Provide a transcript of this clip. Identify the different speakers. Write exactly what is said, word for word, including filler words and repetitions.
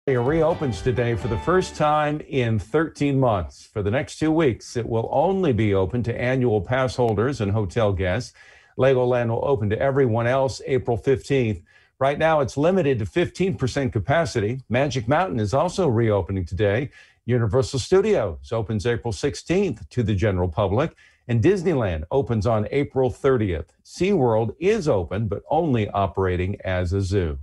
Speaker 1: It reopens today for the first time in thirteen months. For the next two weeks, it will only be open to annual pass holders and hotel guests. Legoland will open to everyone else April fifteenth. Right now, it's limited to fifteen percent capacity. Magic Mountain is also reopening today. Universal Studios opens April sixteenth to the general public, and Disneyland opens on April thirtieth. SeaWorld is open, but only operating as a zoo.